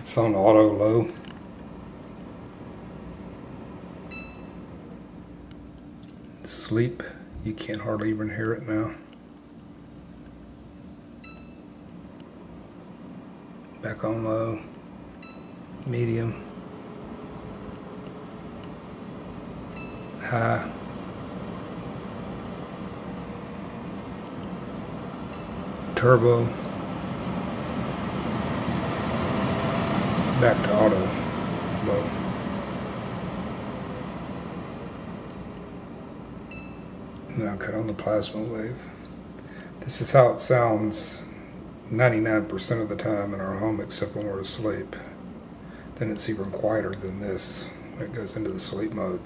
It's on auto low. Sleep, you can't hardly even hear it now. Back on low, medium, high, turbo, back to auto low. Now cut on the plasma wave. This is how it sounds 99% of the time in our home, except when we're asleep. Then it's even quieter than this when it goes into the sleep mode.